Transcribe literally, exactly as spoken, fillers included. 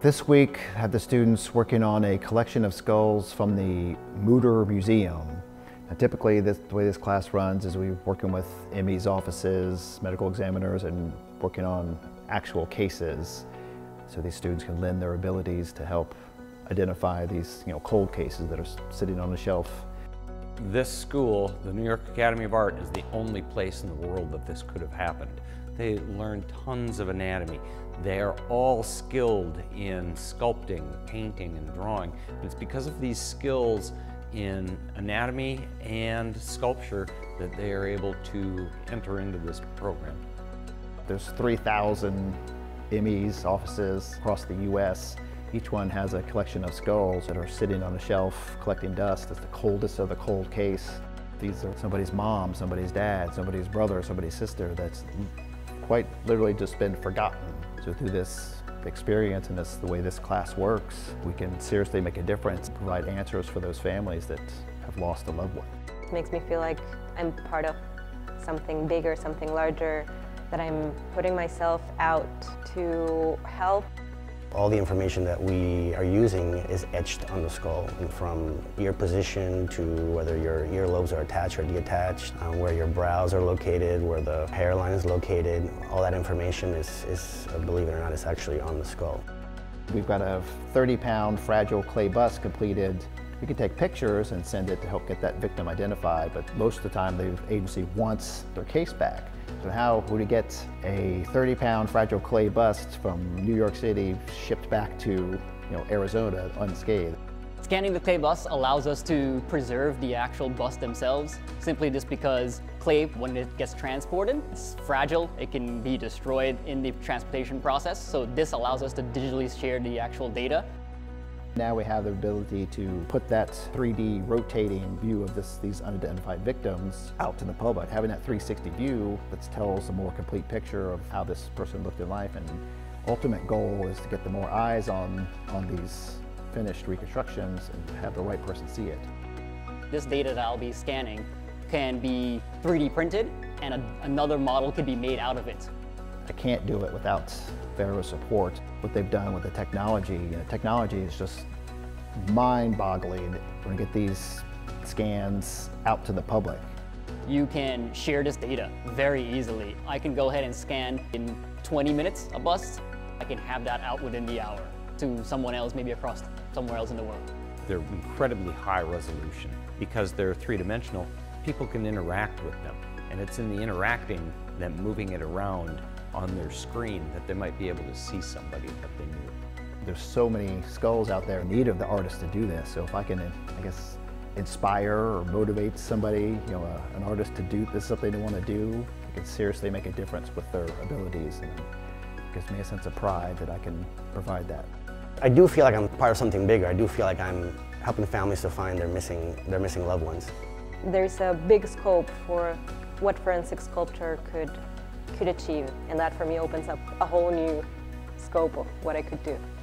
This week, I had the students working on a collection of skulls from the Mutter Museum. Now, typically, this, the way this class runs is we're working with M E's offices, medical examiners, and working on actual cases. So these students can lend their abilities to help identify these you know, cold cases that are sitting on the shelf. This school, the New York Academy of Art, is the only place in the world that this could have happened. They learn tons of anatomy. They are all skilled in sculpting, painting, and drawing. And it's because of these skills in anatomy and sculpture that they are able to enter into this program. There's three thousand M E's offices across the U S Each one has a collection of skulls that are sitting on a shelf collecting dust. It's the coldest of the cold case. These are somebody's mom, somebody's dad, somebody's brother, somebody's sister that's quite literally just been forgotten. So through this experience and this, the way this class works, we can seriously make a difference and provide answers for those families that have lost a loved one. It makes me feel like I'm part of something bigger, something larger, that I'm putting myself out to help. All the information that we are using is etched on the skull, and from ear position to whether your earlobes are attached or detached, um, where your brows are located, where the hairline is located. All that information is, is, believe it or not, is actually on the skull. We've got a thirty pound fragile clay bust completed. We can take pictures and send it to help get that victim identified, but most of the time the agency wants their case back. So how would we get a thirty pound fragile clay bust from New York City shipped back to you know, Arizona unscathed? Scanning the clay bust allows us to preserve the actual bust themselves, simply just because clay, when it gets transported, it's fragile. It can be destroyed in the transportation process, so this allows us to digitally share the actual data. Now we have the ability to put that three D rotating view of this, these unidentified victims out to the public. Having that three sixty view that tells a more complete picture of how this person looked in life, and ultimate goal is to get the more eyes on, on these finished reconstructions and have the right person see it. This data that I'll be scanning can be three D printed, and a, another model could be made out of it. I can't do it without FARO support. What they've done with the technology, you know, technology is just mind-boggling. We're going to get these scans out to the public. You can share this data very easily. I can go ahead and scan in twenty minutes a bust. I can have that out within the hour to someone else, maybe across somewhere else in the world. They're incredibly high resolution. Because they're three-dimensional, people can interact with them. And it's in the interacting, them moving it around on their screen, that they might be able to see somebody that they knew. There's so many skulls out there in need of the artist to do this. So if I can, I guess, inspire or motivate somebody, you know, a, an artist to do this, something they want to do, it can seriously make a difference with their abilities, and it gives me a sense of pride that I can provide that. I do feel like I'm part of something bigger. I do feel like I'm helping families to find their missing, their missing loved ones. There's a big scope for what forensic sculpture could, could achieve, and that for me opens up a whole new scope of what I could do.